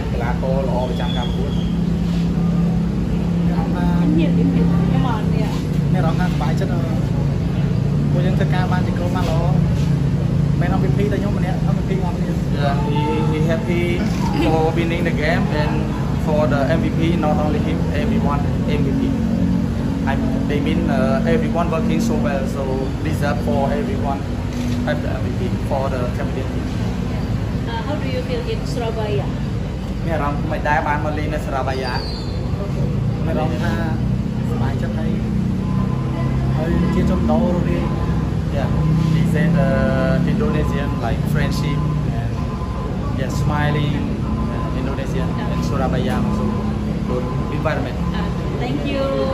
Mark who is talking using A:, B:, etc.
A: កីឡាករល្អប្រចាំកម្ពុជា
B: nhiều điểm nhưng mà nè
C: មានរងការសប្បាយចិត្តពួកយើងធ្វើការបានជាក្រុមបានល្អមិនអត់ MVP តែខ្ញុំម្នាក់អត់ MVP មកទៀត
A: Yeah, he happy for winning the game and for the MVP, not only him, everyone MVP. They mean everyone working so well, so deserve for everyone at the MVP for the champion team.
B: how do you feel in Surabaya
A: មានអារម្មណ៍មិនដែរបានមកលេងនៅស្រាបាយ៉ា
C: មានរងថាសប្បាយចិត្តហើយជាចំដោរវា
A: Yeah, he said Indonesian like friendship and yeah, smiling Indonesian and Surabaya also good environment.
B: thank you